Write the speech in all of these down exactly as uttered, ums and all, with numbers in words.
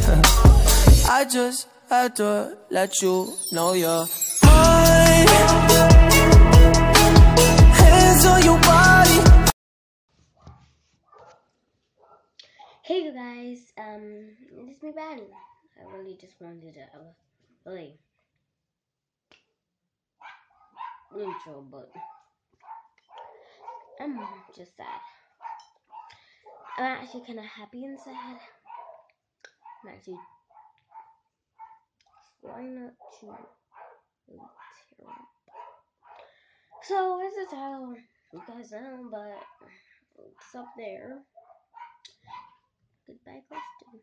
I just had to let you know you're mine. Hands on your body. Hey you guys, um, it's me Ben. I really just wanted to have a really intro, but I'm just sad. I'm actually kind of happy and sad. I'm actually trying not to really tear up. So, as the title you guys know, but it's up there. Goodbye, Kristen.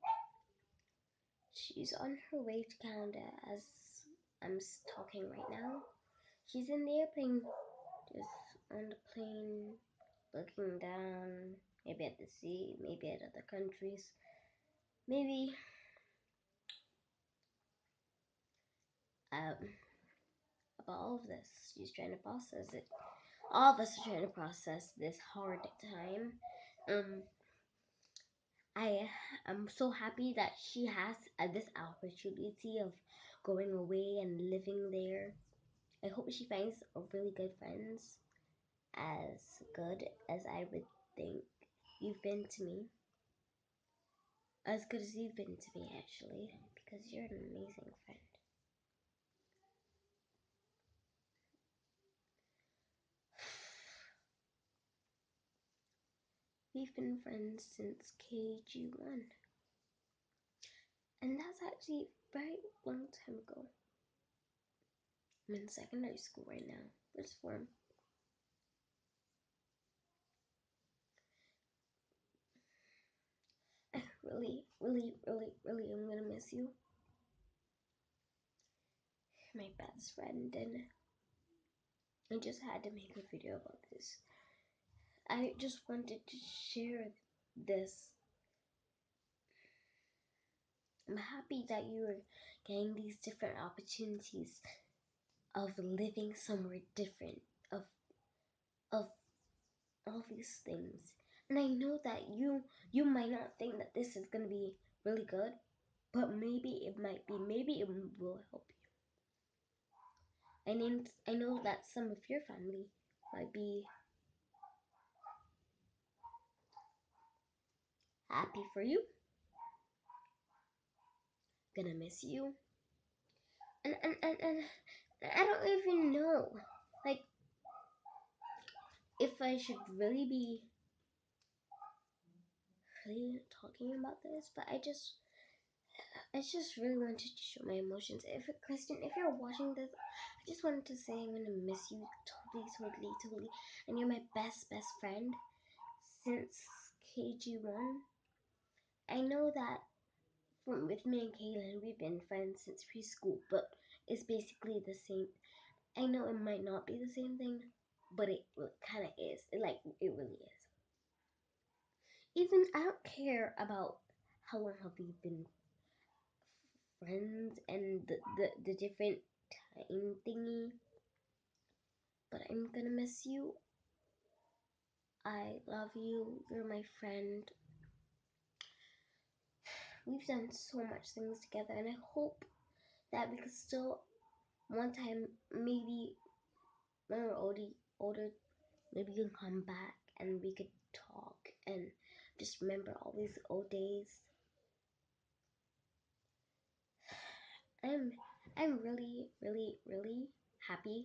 She's on her way to Canada as I'm talking right now. She's in the airplane, just on the plane, looking down, maybe at the sea, maybe at other countries, maybe um, about all of this. She's trying to process it. All of us are trying to process this hard time. Um, I am so happy that she has uh, this opportunity of going away and living there. I hope she finds a really good friends, as good as I would think you've been to me. As good as you've been to me, actually, because you're an amazing friend. We've been friends since K G one. And that's actually a very long time ago. I'm in secondary school right now, first form. I really, really, really, really am gonna miss you. My best friend, and I just had to make a video about this. I just wanted to share this. I'm happy that you are getting these different opportunities of living somewhere different, of of all these things. And I know that you you might not think that this is gonna be really good, but maybe it might be. Maybe it will help you. I named I know that some of your family might be happy for you. Gonna miss you. And and, and, and I don't even know. Like if I should really be really talking about this, but I just I just really wanted to show my emotions. If Kristen, if you're watching this, I just wanted to say I'm gonna miss you totally, totally, totally. And you're my best, best friend since K G one. I know that from with me and Kaylin, we've been friends since preschool, but it's basically the same. I know it might not be the same thing, but it, it kind of is. It, like it really is. Even I don't care about how long have we been friends and the, the, the different time thingy, but I'm gonna miss you. I love you. You're my friend. We've done so much things together, and I hope that we could still one time, maybe when we're older, older, maybe you can come back and we could talk and just remember all these old days. I'm I'm really, really, really happy,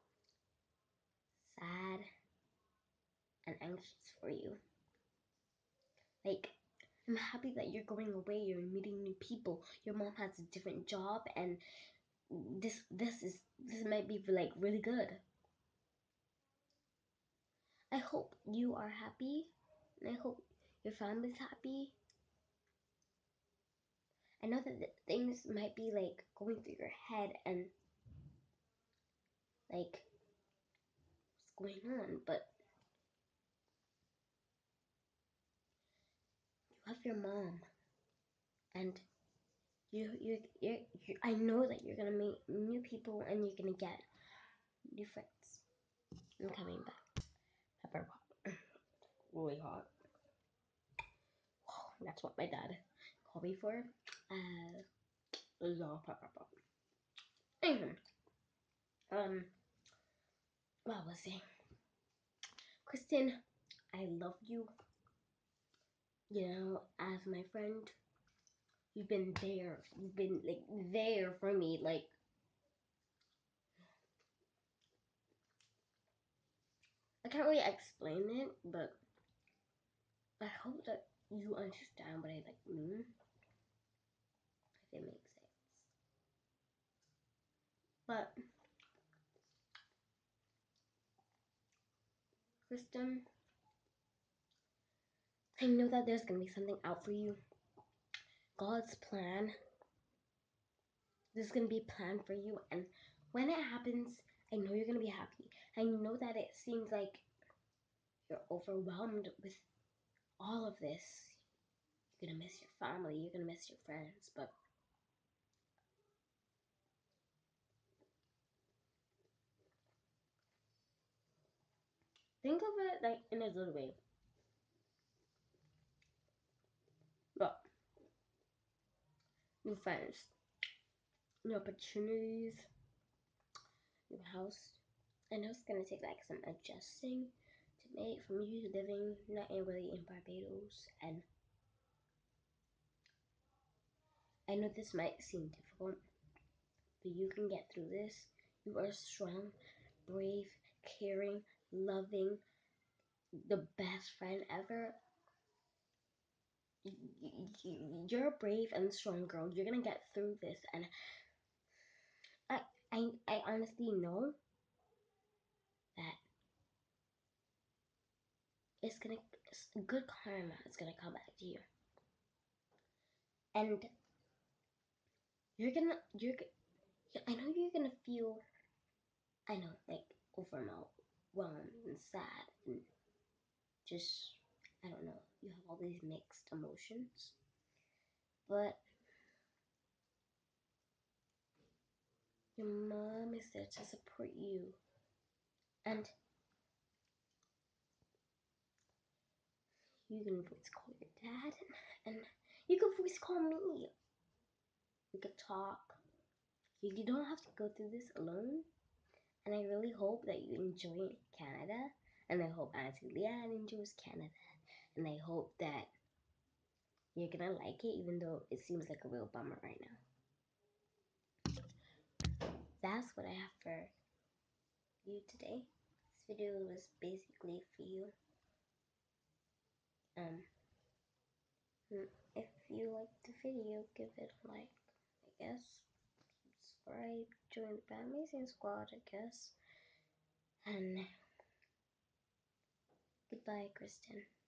sad, and anxious for you. Like, I'm happy that you're going away, you're meeting new people, your mom has a different job, and this this is this might be like really good. I hope you are happy, and I hope your family's happy. I know that things might be like going through your head and like what's going on, but you have your mom, and you you you I know that you're gonna meet new people and you're gonna get new friends. I'm coming back. Pepper pot, really hot. That's what my dad hobby for. Uh, Anyway, um, what was I saying? Kristen, I love you. You know, as my friend, you've been there. You've been like there for me. Like, I can't really explain it, but I hope that you understand what I like mean. If it makes sense. But Kristen, I know that there's gonna be something out for you. God's plan. There's gonna be a plan for you, and when it happens, I know you're gonna be happy. I know that it seems like you're overwhelmed with all of this. You're gonna miss your family, you're gonna miss your friends, but think of it like in a good way. Look, new friends, new opportunities, new house. I know it's gonna take like some adjusting to make from you living not in really in Barbados, and I know this might seem difficult, but you can get through this. You are strong, brave, caring, loving, the best friend ever. You're a brave and strong girl. You're gonna get through this, and I, I, I honestly know that it's gonna, it's good karma is gonna come back to you, and you're gonna, you're, I know you're gonna feel, I know, like overwhelmed and sad, and just, I don't know, you have all these mixed emotions, but your mom is there to support you, and you can voice call your dad, and, and you can voice call me. We could talk. You, you don't have to go through this alone. And I really hope that you enjoy Canada. And I hope Auntie Leanne enjoys Canada. And I hope that you're gonna like it, even though it seems like a real bummer right now. That's what I have for you today. This video was basically for you. Um, if you liked the video, give it a like, I guess. Subscribe, join the Bad Amazing Squad, I guess. And goodbye, Kristen.